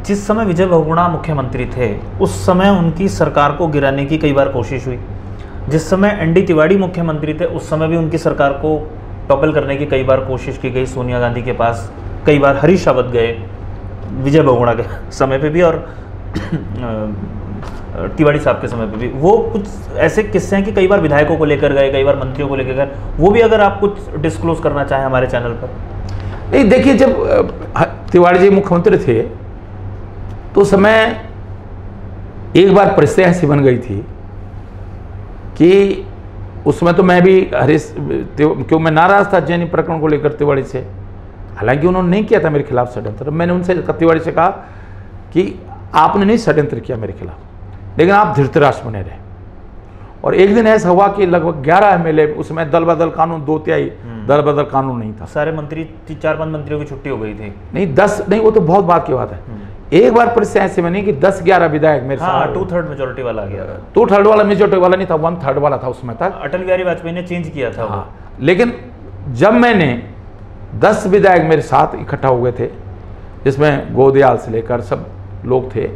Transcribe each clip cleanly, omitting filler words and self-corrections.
जिस समय विजय बहुगुणा मुख्यमंत्री थे उस समय उनकी सरकार को गिराने की कई बार कोशिश हुई। जिस समय एनडी तिवारी मुख्यमंत्री थे उस समय भी उनकी सरकार को टॉपल करने की कई बार कोशिश की गई। सोनिया गांधी के पास कई बार हरीश रावत गए विजय बहुगुणा के समय पे भी और तिवारी साहब के समय पे भी। वो कुछ ऐसे किस्से हैं कि कई बार विधायकों को लेकर गए, कई बार मंत्रियों को लेकर गए, वो भी अगर आप कुछ डिस्क्लोज करना चाहें हमारे चैनल पर। नहीं, देखिए, जब तिवारी जी मुख्यमंत्री थे तो उस समय एक बार परिस्थिति ऐसी बन गई थी कि उसमें तो मैं भी क्यों मैं नाराज था जैनी प्रकरण को लेकर तिवारी से। हालांकि उन्होंने नहीं किया था मेरे खिलाफ षड्यंत्र। मैंने उनसे तिवारी से कहा कि आपने नहीं षड्यंत्र किया मेरे खिलाफ, लेकिन आप धृतराष्ट्र बने रहे। और एक दिन ऐसा हुआ कि लगभग 11 एमएलए, उसमें दल बदल कानून 2/3 दल बदल कानून नहीं था। सारे मंत्री 4-5 मंत्रियों की छुट्टी हो गई थी। नहीं 10 नहीं, वो तो बहुत बात की बात है। एक बार परिस्थिति ऐसे बनी कि 10-11 विधायक मेरे साथ 2/3 मेजोरिटी वाला आ गया। 2/3 वाला मेजोरिटी वाला नहीं था, 1/3 वाला था उसमें तक। अटल बिहारी वाजपेयी ने चेंज किया था। हाँ, लेकिन जब मैंने 10 विधायक मेरे साथ इकट्ठा हुए थे, जिसमें गोदयाल से लेकर सब लोग थे।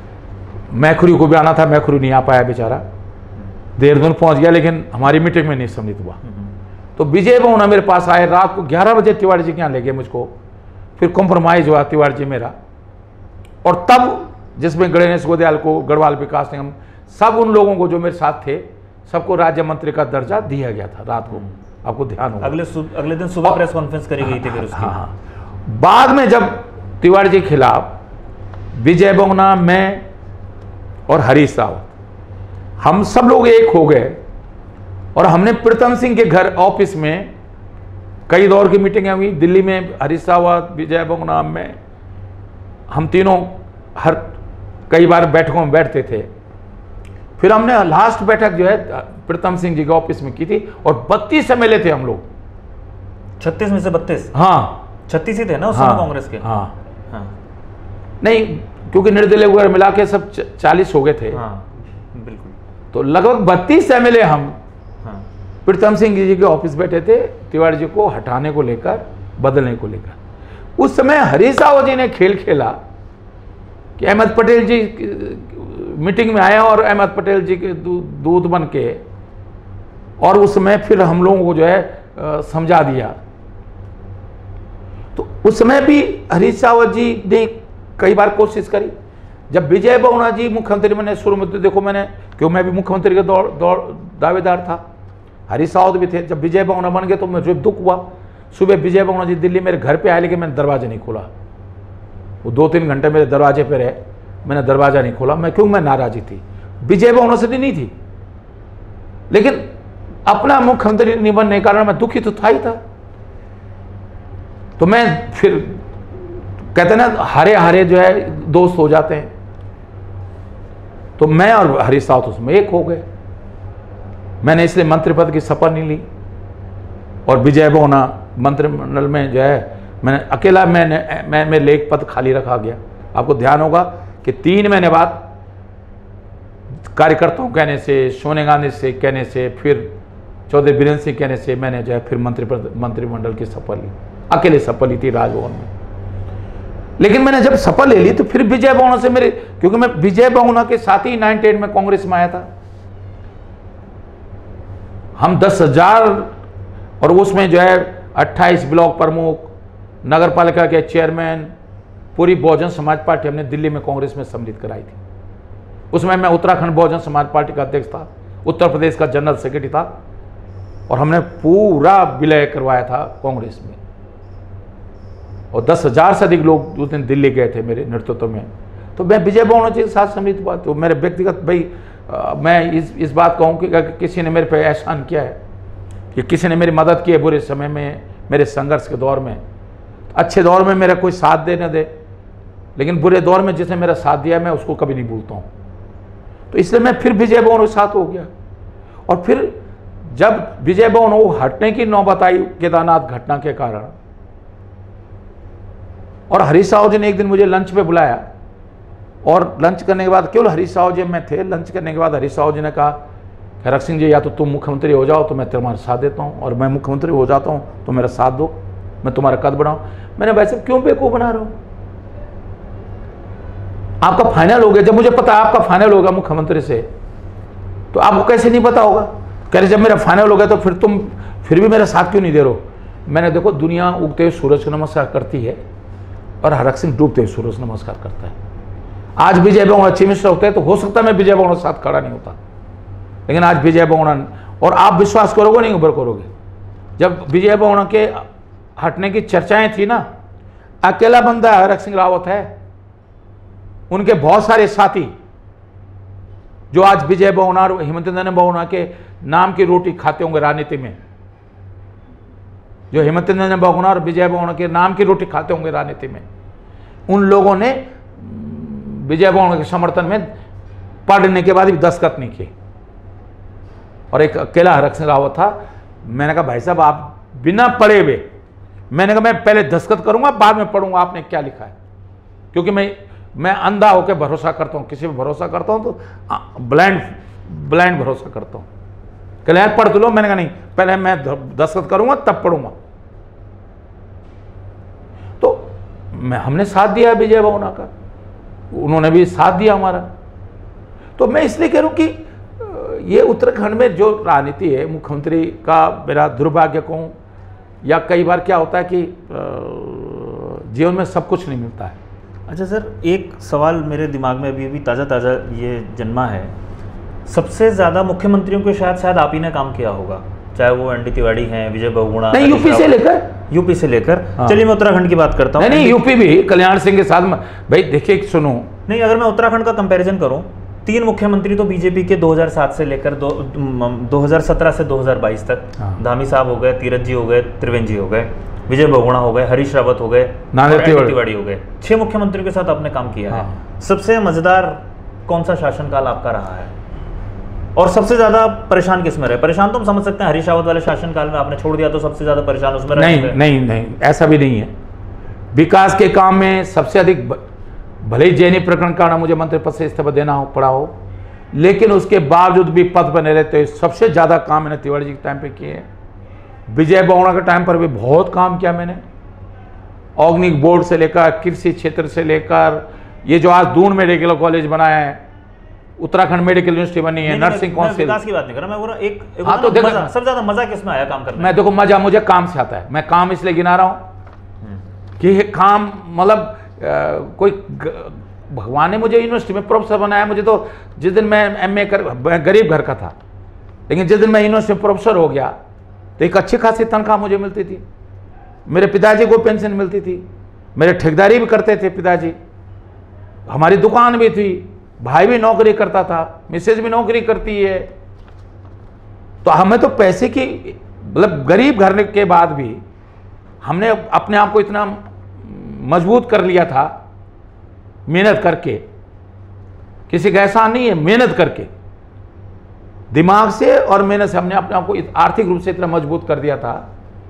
मैखुरी को भी आना था, मैखुरी नहीं आ पाया बेचारा, देहरादून पहुंच गया, लेकिन हमारी मीटिंग में नहीं सम्मिलित हुआ। तो विजय बहुगुणा मेरे पास आए, रात को 11 बजे तिवारी जी के यहाँ ले गए मुझको। फिर कॉम्प्रोमाइज हुआ तिवारी जी मेरा, और तब जिसमें गणेश गोदयाल को, गढ़वाल विकास निगम, सब उन लोगों को जो मेरे साथ थे सबको राज्य मंत्री का दर्जा दिया गया था रात को। आपको ध्यान होगा अगले दिन सुबह प्रेस कॉन्फ्रेंस करी गई थी फिर उसकी। हाँ, बाद में जब तिवारी जी के खिलाफ विजय बहुगुणा, मैं और हरीश रावत, हम सब लोग एक हो गए और हमने प्रीतम सिंह के घर ऑफिस में कई दौर की मीटिंगें हुई। दिल्ली में हरीश रावत, विजय बहुगुणा, मैं, हम तीनों हर कई बार बैठकों में बैठते थे। फिर हमने लास्ट बैठक जो है प्रीतम सिंह जी के ऑफिस में की थी, और 32 एमएलए थे हम लोग। 36 में से 32? हाँ, 36 ही थे ना उस समय कांग्रेस के। हाँ, हाँ, नहीं, क्योंकि निर्दलीय वगैरह मिला के सब 40 हो गए थे। हाँ, बिल्कुल। तो लगभग 32 एमएलए हम प्रीतम सिंह जी के ऑफिस बैठे थे, तिवारी जी को हटाने को लेकर, बदलने को लेकर। उस समय हरीश रावत जी ने खेल खेला कि अहमद पटेल जी मीटिंग में आए और अहमद पटेल जी के दूत बन के, और उस समय फिर हम लोगों को जो है समझा दिया। तो उस समय भी हरीश रावत जी ने कई बार कोशिश करी। जब विजय बहुगुणा जी मुख्यमंत्री बने शुरू में, तो देखो मैंने, क्यों मैं भी मुख्यमंत्री का दावेदार था, हरीश रावत भी थे। जब विजय बहुगुणा बन गए तो मुझे दुख हुआ। सुबह विजय बहुगुणा जी दिल्ली मेरे घर पे आए, लेकिन मैंने दरवाजा नहीं खोला। वो 2-3 घंटे मेरे दरवाजे पे रहे, मैंने दरवाजा नहीं खोला। मैं नाराजी थी, विजय बहुगुणा से नहीं थी, लेकिन अपना मुख्यमंत्री नहीं बनने के कारण मैं दुखी तो था ही था। तो मैं फिर कहते ना, हारे हारे जो है दोस्त हो जाते हैं। तो मैं और हरीश रावत उसमें एक हो गए। मैंने इसलिए मंत्री पद की शपथ नहीं ली, और विजय बहुगुणा मंत्रिमंडल में जो है मैंने अकेला, मैं लेख पद खाली रखा गया। आपको ध्यान होगा कि 3 महीने बाद कार्यकर्ताओं कहने से, सोनिया गांधी से कहने से, फिर चौधरी बीरेंद्र सिंह कहने से मैंने जो है फिर मंत्रिमंडल की शपथ ली। अकेले शपथ ली थी राजभवन में। लेकिन मैंने जब शपथ ले ली तो फिर विजय बहुगुणा से मेरे, क्योंकि मैं विजय बहुगुणा के साथ ही 98 में कांग्रेस में आया था। हम 10,000, और उसमें जो है 28 ब्लॉक प्रमुख, नगर पालिका के चेयरमैन, पूरी बहुजन समाज पार्टी हमने दिल्ली में कांग्रेस में सम्मिलित कराई थी। उसमें मैं उत्तराखंड बहुजन समाज पार्टी का अध्यक्ष था, उत्तर प्रदेश का जनरल सेक्रेटरी था, और हमने पूरा विलय करवाया था कांग्रेस में। और 10,000 से अधिक लोग उस दिन दिल्ली गए थे मेरे नेतृत्व में। तो मैं विजय बहुगुणा जी के साथ सम्मिलित हुआ। तो मेरे व्यक्तिगत भाई, मैं इस बात कहूँ कि किसी ने मेरे पे एहसान किया है, कि किसी ने मेरी मदद की है बुरे समय में, मेरे संघर्ष के दौर में। अच्छे दौर में मेरा कोई साथ दे न दे, लेकिन बुरे दौर में जिसने मेरा साथ दिया मैं उसको कभी नहीं भूलता हूँ। तो इसलिए मैं फिर विजय बहुगुणा के साथ हो गया। और फिर जब विजय बहुगुणा हटने की नौबत आई केदारनाथ घटना के कारण, और हरीश रावत जी ने एक दिन मुझे लंच पे बुलाया, और लंच करने के बाद केवल हरीश रावत जी में थे। लंच करने के बाद हरीश रावत जी ने कहा, खैरक सिंह जी, या तो तुम मुख्यमंत्री हो जाओ तो मैं तुम्हारा साथ देता हूँ, और मैं मुख्यमंत्री हो जाता हूँ तो मेरा साथ दो, मैं तुम्हारा कद बढ़ाऊँ। मैंने, वैसे क्यों बेवकूफ़ बना रहा हूँ? आपका फाइनल हो गया, जब मुझे पता आपका फाइनल होगा मुख्यमंत्री से, तो आपको कैसे नहीं पता होगा? कह रहे जब मेरा फाइनल हो गया तो फिर तुम फिर भी मेरा साथ क्यों नहीं दे रहे हो? मैंने देखो, दुनिया उगते हुए सूरज को नमस्कार करती है और हरक सिंह डूबते हुए सूरज नमस्कार करता है। आज विजय बहुगुणा चीफ मिनिस्टर होते हैं तो हो सकता है मैं विजय बहुगुणा के साथ खड़ा नहीं होता, लेकिन आज विजय बहुगुणा, और आप विश्वास करोगे नहीं ऊपर करोगे, जब विजय बहुगुणा के हटने की चर्चाएं थी ना, अकेला बंदा हरक सिंह रावत है, उनके बहुत सारे साथी जो आज विजय बहुगुणा और हेमंत नंदन बहुगुणा के नाम की रोटी खाते होंगे राजनीति में, जो हेमंत नंदन बहुगुणा और विजय बहुगुणा के नाम की रोटी खाते होंगे राजनीति में, उन लोगों ने विजय बहुगुणा के समर्थन में पढ़ने के बाद भी दस्तखत नहीं किए, और एक अकेला हरक सिंह रावत था। मैंने कहा भाई साहब आप बिना पढ़े हुए, मैंने कहा मैं पहले दस्तखत करूंगा बाद में पढ़ूंगा आपने क्या लिखा है, क्योंकि मैं अंधा होकर भरोसा करता हूं, किसी पर भरोसा करता हूं तो ब्लाइंड भरोसा करता हूं। कल यार पढ़ तो लो, मैंने कहा नहीं, पहले मैं दस्तखत करूंगा तब पढ़ूंगा। तो हमने साथ दिया विजय बहुगुणा का, उन्होंने भी साथ दिया हमारा। तो मैं इसलिए कह रहा हूं कि ये उत्तराखंड में जो राजनीति है, मुख्यमंत्री का मेरा दुर्भाग्य कहूं, या कई बार क्या होता है कि जीवन में सब कुछ नहीं मिलता है। अच्छा सर, एक सवाल मेरे दिमाग में अभी ताज़ा ये जन्मा है, सबसे ज़्यादा मुख्यमंत्रियों के शायद आप ही ने काम किया होगा, चाहे वो एनडी तिवारी हैं, विजय बहुगुणा, नहीं यूपी से लेकर हाँ। चलिए मैं उत्तराखंड की बात करता हूँ। नहीं यूपी भी कल्याण सिंह के साथ, भाई देखिए सुनो, नहीं अगर मैं उत्तराखंड का कंपैरिजन करूं, 3 मुख्यमंत्री तो बीजेपी के 2007 से लेकर 2017 से 2022 तक, धामी साहब हो गए, तीरथ जी हो गए, त्रिवेंद्र जी हो गए, विजय बहुगुणा हो गए, हरीश रावत हो गए, एनडी तिवारी हो गए, 6 मुख्यमंत्रियों के साथ आपने काम किया है। सबसे मजेदार कौन सा शासनकाल आपका रहा है, और सबसे ज्यादा परेशान किस में रहे? परेशान तो हम समझ सकते हैं, हरीश रावत वाले शासनकाल में आपने छोड़ दिया तो सबसे ज्यादा परेशान उसमें रहे। नहीं ऐसा भी नहीं है। विकास के काम में सबसे अधिक, भले ही जैनी प्रकरण कारण मुझे मंत्री पद से इस्तीफा देना पड़ा हो, लेकिन उसके बावजूद भी पद पर नहीं रहते, सबसे ज्यादा काम मैंने तिवारी जी के टाइम पे किए हैं। विजय बहुगुणा के टाइम पर भी बहुत काम किया मैंने, ऑर्गेनिक बोर्ड से लेकर, कृषि क्षेत्र से लेकर, ये जो आज दून मेडिकल कॉलेज बनाया है, उत्तराखंड मेडिकल यूनिवर्सिटी बनी है, नर्सिंग काउंसिल। विकास की बात नहीं कर रहा मैं, वो एक हाँ, तो देखो सबसे ज्यादा मजा किसमें आया काम करने में? मैं देखो, मजा मुझे काम से आता है। मैं काम इसलिए गिना रहा हूं कि ये काम मतलब कोई भगवान ने मुझे यूनिवर्सिटी में प्रोफेसर बनाया। मुझे तो जिस दिन मैं एमए गरीब घर का था, लेकिन जिस दिन मैं यूनिवर्सिटी में प्रोफेसर हो गया तो एक अच्छी खासी तनख्वाह मुझे मिलती थी, मेरे पिताजी को पेंशन मिलती थी, मेरे ठेकेदारी भी करते थे पिताजी, हमारी दुकान भी थी, भाई भी नौकरी करता था, मिसेज भी नौकरी करती है। तो हमें तो पैसे की, मतलब गरीब घर के बाद भी हमने अपने आप को इतना मजबूत कर लिया था मेहनत करके। किसी का एहसान नहीं है, मेहनत करके, दिमाग से और मेहनत से हमने अपने आप को आर्थिक रूप से इतना मजबूत कर दिया था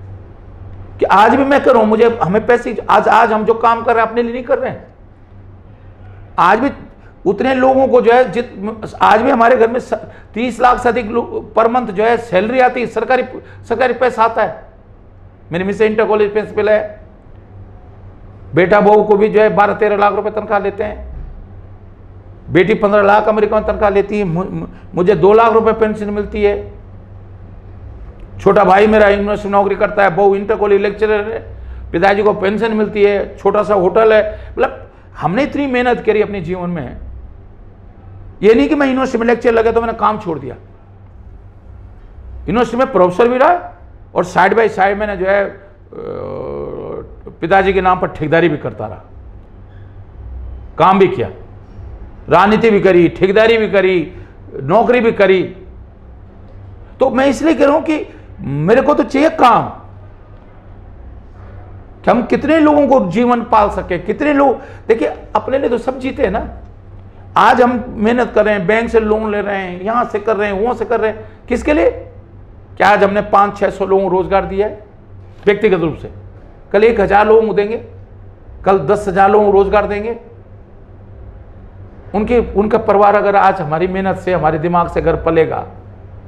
कि आज भी मैं कर रहा हूं। मुझे हमें पैसे, आज हम जो काम कर रहे हैं अपने लिए नहीं कर रहे हैं। आज भी उतने लोगों को जो है, आज भी हमारे घर में 30 लाख से अधिक पर मंथ जो है सैलरी आती है, सरकारी पैसा आता है। मेरी मिसेज इंटर कॉलेज प्रिंसिपल है, बेटा बहू को भी जो है 12-13 लाख रुपए तनख्वाह लेते हैं, बेटी 15 लाख अमेरिका में तनख्वाह लेती है, मुझे 2 लाख रुपए पेंशन मिलती है। छोटा भाई मेरा यूनिवर्सिटी में नौकरी करता है, बहू इंटर कॉलेज लेक्चरर है, पिताजी को पेंशन मिलती है, छोटा सा होटल है। मतलब हमने इतनी मेहनत करी अपने जीवन में। ये नहीं कि मैं यूनिवर्सिटी में लेक्चर लगा तो मैंने काम छोड़ दिया। यूनिवर्सिटी में प्रोफेसर भी रहा और साइड बाय साइड मैंने जो है पिताजी के नाम पर ठेकेदारी भी करता रहा, काम भी किया, राजनीति भी करी, ठेकेदारी भी करी, नौकरी भी करी। तो मैं इसलिए कह रहा हूं कि मेरे को तो चाहिए काम, कि हम कितने लोगों को जीवन पाल सके, कितने लोग। देखिए अपने लिए तो सब जीते हैं ना। आज हम मेहनत कर रहे हैं, बैंक से लोन ले रहे हैं, यहां से कर रहे हैं, वहां से कर रहे हैं, किसके लिए? क्या आज हमने 500-600 लोगों को रोजगार दिया है व्यक्तिगत रूप से? कल 1000 लोगों को देंगे, कल 10,000 लोगों को रोजगार देंगे। उनका परिवार अगर आज हमारी मेहनत से, हमारे दिमाग से अगर पलेगा,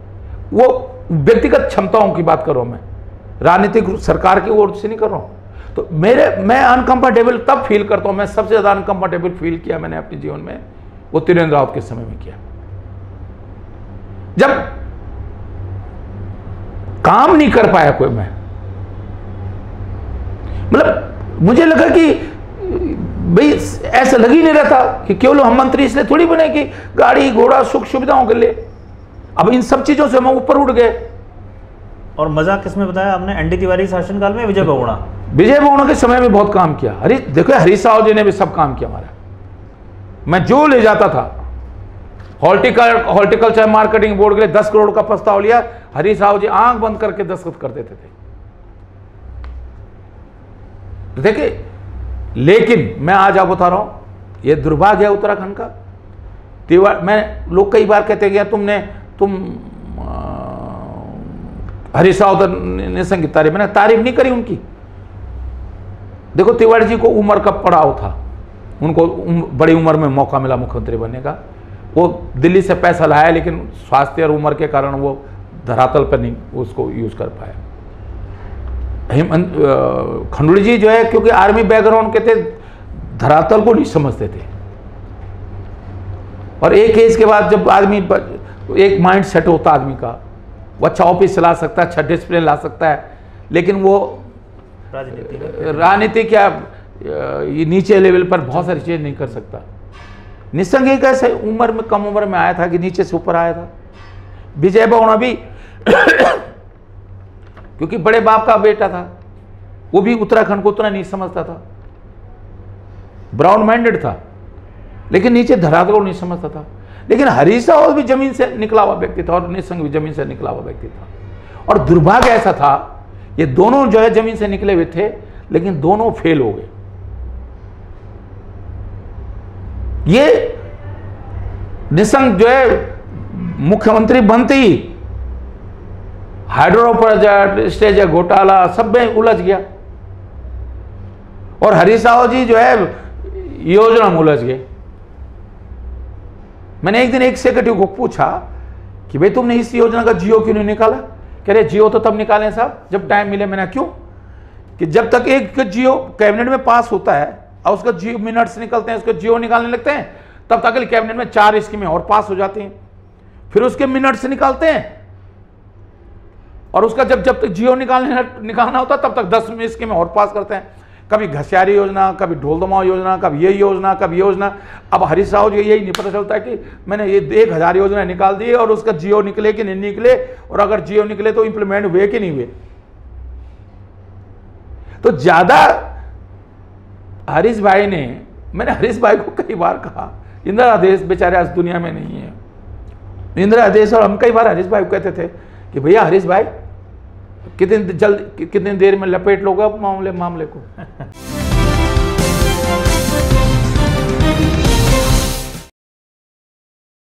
वो व्यक्तिगत क्षमताओं की बात कर रहा हूं मैं, राजनीतिक सरकार की ओर से नहीं कर रहा हूं। तो मैं अनकंफर्टेबल तब फील करता हूं, मैं सबसे ज्यादा अनकंफर्टेबल फील किया मैंने अपने जीवन में वो त्रिवेंद्र रावत के समय में किया, जब काम नहीं कर पाया कोई। मैं मतलब मुझे लगा कि भाई ऐसा लग ही नहीं रहा था कि केवल हम मंत्री इसलिए थोड़ी बने कि गाड़ी घोड़ा सुख सुविधाओं के लिए, अब इन सब चीजों से हम ऊपर उठ गए। और मजा किसमें बताया आपने, एनडी तिवारी शासनकाल में, विजय बहुगुणा? विजय बहुगुणा के समय में बहुत काम किया। देखो हरीश राव जी ने भी सब काम किया हमारा। मैं जो ले जाता था हॉर्टिकल्चर मार्केटिंग बोर्ड के लिए 10 करोड़ का प्रस्ताव लिया, हरीश राव जी आंख बंद करके दस्तखत कर देते थे। देखिए, लेकिन मैं आज आपको बता रहा हूं, यह दुर्भाग्य है उत्तराखंड का। मैं लोग कई बार कहते हैं तुम हरीश राव निशंक की तारीफ, मैंने तारीफ नहीं करी उनकी। देखो तिवारी जी को उम्र का पड़ाव था, उनको बड़ी उम्र में मौका मिला मुख्यमंत्री बनने का। वो दिल्ली से पैसा लाया, लेकिन स्वास्थ्य और उम्र के कारण वो धरातल पर नहीं उसको यूज कर पाया। खंडूड़ी जी जो है, क्योंकि आर्मी बैकग्राउंड के थे, धरातल को नहीं समझते थे। और एक एज के बाद जब आदमी, एक माइंड सेट होता आदमी का, वो अच्छा ऑफिस चला सकता है, अच्छा डिसिप्लिन ला सकता है, लेकिन वो राजनीति क्या ये नीचे लेवल पर बहुत सारी चीज नहीं कर सकता। निशंक एक ऐसे उम्र में, कम उम्र में आया था कि नीचे से ऊपर आया था। विजय बहुगुणा भी क्योंकि बड़े बाप का बेटा था, वो भी उत्तराखंड को उतना नहीं समझता था, ब्राउन माइंडेड था, लेकिन नीचे धरातल को नहीं समझता था। लेकिन हरीश राव भी जमीन से निकला हुआ व्यक्ति था और निशंक भी जमीन से निकला हुआ व्यक्ति था। और दुर्भाग्य ऐसा था, ये दोनों जो है जमीन से निकले हुए थे, लेकिन दोनों फेल हो गए। ये निशंक जो है मुख्यमंत्री बनते ही हाइड्रो प्रोजेक्ट, स्टेज घोटाला सब में उलझ गया, और हरीश राव जी जो है योजना में उलझ गए। मैंने एक दिन एक सेक्रेटरी को पूछा कि भाई तुमने इस योजना का जियो क्यों नहीं निकाला? कह रहे जियो तो तब निकालें साहब जब टाइम मिले। मैंने क्यों? कि जब तक एक जियो कैबिनेट में पास होता है और उसका जियो मिनट्स निकलते हैं, उसको जियो निकालने लगते हैं, तब तक कैबिनेट में 4 स्कीमें और पास हो जाती हैं, फिर उसके मिनट्स निकालते हैं, और उसका जब तक जियो निकालना होता है तब तक 10 स्कीमें और पास करते हैं। कभी घसियारी योजना, कभी ढोल दमाव योजना, कभी ये योजना, कभी योजना। अब हरीश राव जी यही नहीं पता चलता है कि मैंने ये 1000 योजना निकाल दी और उसका जियो निकले कि नहीं निकले, और अगर जियो निकले तो इंप्लीमेंट हुए कि नहीं हुए। तो ज्यादा हरीश भाई ने, मैंने हरीश भाई को कई बार कहा, इंदिरा आदेश बेचारे आज दुनिया में नहीं है, इंदिरा आदेश। और हम कई बार हरीश भाई को कहते थे कि भैया हरीश भाई कितनी देर में लपेट लोगे मामले को।